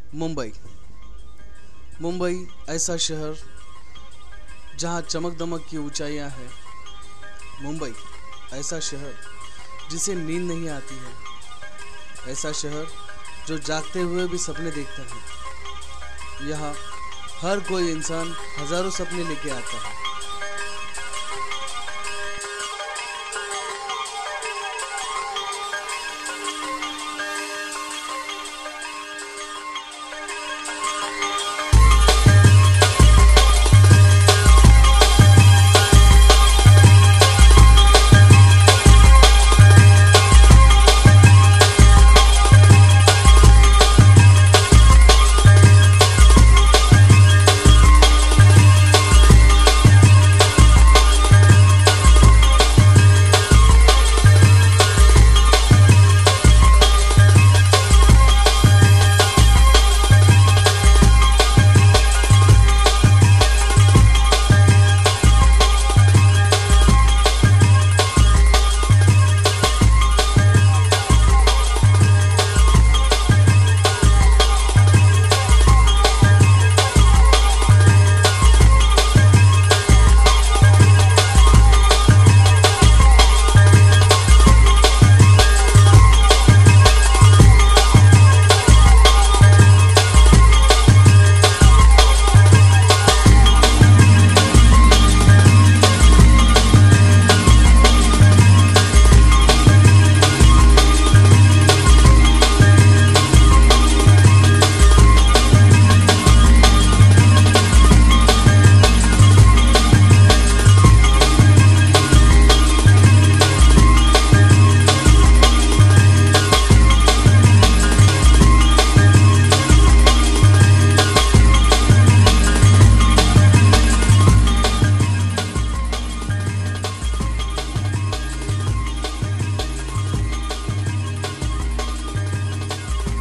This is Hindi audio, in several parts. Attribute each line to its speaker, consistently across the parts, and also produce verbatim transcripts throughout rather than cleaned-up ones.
Speaker 1: मुंबई मुंबई ऐसा शहर जहां चमक दमक की ऊंचाइयां हैं। मुंबई ऐसा शहर जिसे नींद नहीं आती है। ऐसा शहर जो जागते हुए भी सपने देखता है। यहाँ हर कोई इंसान हजारों सपने लेके आता है।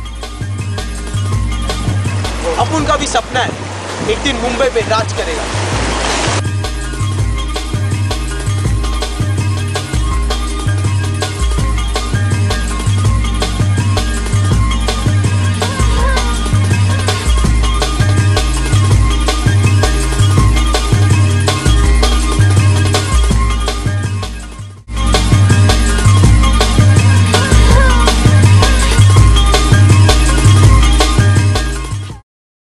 Speaker 2: अपुन का भी सपना है एक दिन मुंबई पे राज करेगा।